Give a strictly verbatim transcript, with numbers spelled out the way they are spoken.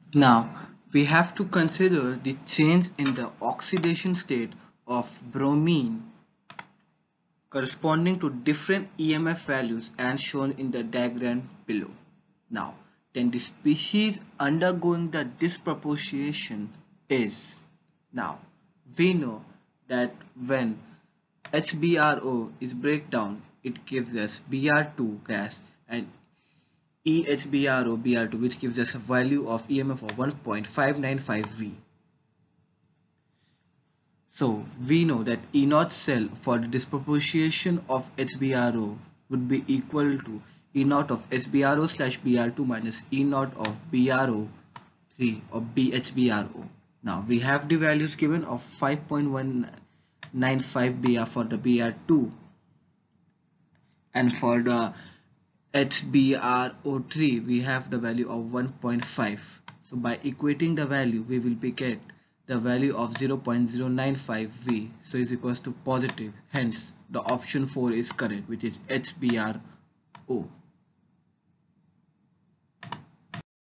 Now, we have to consider the change in the oxidation state of bromine corresponding to different E M F values and shown in the diagram below. Now, then the species undergoing the disproportion is. Now, we know that when H B r O is breakdown, it gives us B r two gas and E H B r O B r two, which gives us a value of E M F of one point five nine five V. So we know that E naught cell for the disproportion of H B r O would be equal to E naught of S B r O slash B r two minus E naught of B r O three or B H B r O. Now we have the values given of five point one nine five B r for the B r two and for the H B r O three we have the value of one point five. So by equating the value we will be get the value of zero point zero nine five V, so is equals to positive. Hence the option four is correct, which is H B r O.